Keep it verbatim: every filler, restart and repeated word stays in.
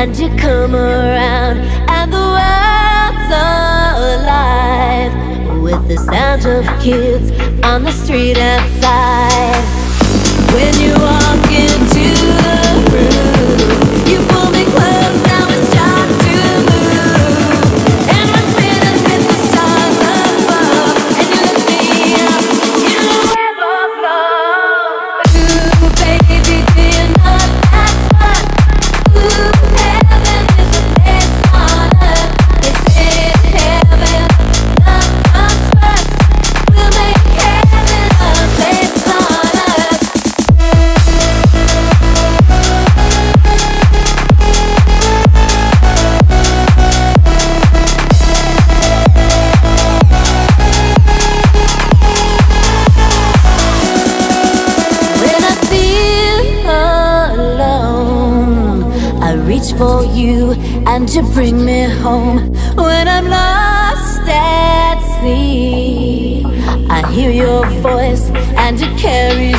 and you come around, and the world's alive with the sound of kids on the street outside. When you walk into the room, you pull me close, now we start to move, and we're spinning with the stars above, and you lift me up, you never blow. Ooh, baby, do you know that's fun? Ooh, heaven is a place on earth. They say heaven, love comes first. We'll make heaven a place on earth. When I feel alone, I reach for you and you bring me home. When I'm lost at sea, I hear your voice and you carry